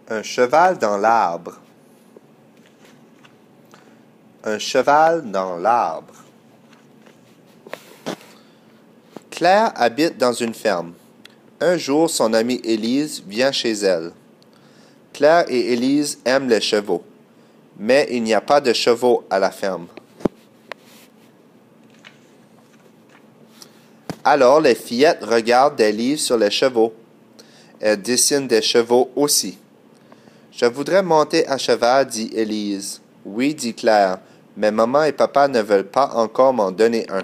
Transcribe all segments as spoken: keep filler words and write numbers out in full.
Un cheval dans l'arbre. Un cheval dans l'arbre. Claire habite dans une ferme. Un jour, son amie Élise vient chez elle. Claire et Élise aiment les chevaux, mais il n'y a pas de chevaux à la ferme. Alors les fillettes regardent des livres sur les chevaux. Elles dessinent des chevaux aussi. « Je voudrais monter à cheval, dit Élise. « Oui, dit Claire, mais maman et papa ne veulent pas encore m'en donner un. »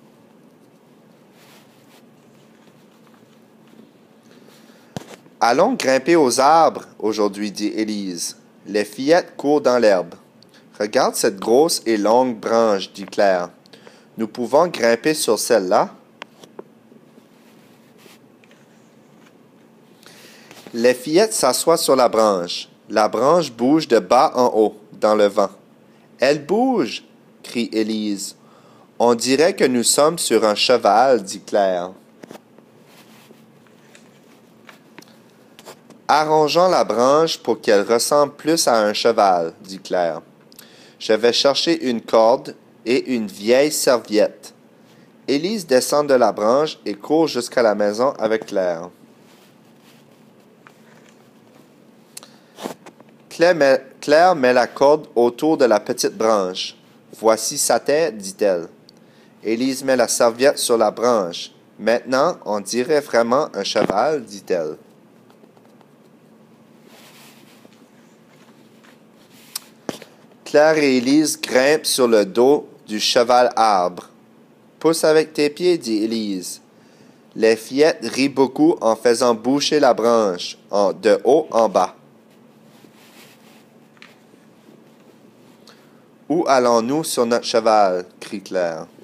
« Allons grimper aux arbres aujourd'hui, dit Élise. Les fillettes courent dans l'herbe. Regarde cette grosse et longue branche, dit Claire. Nous pouvons grimper sur celle-là. Les fillettes s'assoient sur la branche. La branche bouge de bas en haut, dans le vent. Elle bouge, crie Élise. On dirait que nous sommes sur un cheval, dit Claire. Arrangeons la branche pour qu'elle ressemble plus à un cheval, dit Claire. Je vais chercher une corde et une vieille serviette. Élise descend de la branche et court jusqu'à la maison avec Claire. Claire met, Claire met la corde autour de la petite branche. Voici sa tête, dit-elle. Élise met la serviette sur la branche. Maintenant, on dirait vraiment un cheval, dit-elle. Claire et Élise grimpent sur le dos du cheval arbre. Pousse avec tes pieds, dit Élise. Les fillettes rient beaucoup en faisant boucher la branche, en, de haut en bas. Où allons-nous sur notre cheval? Crie Claire.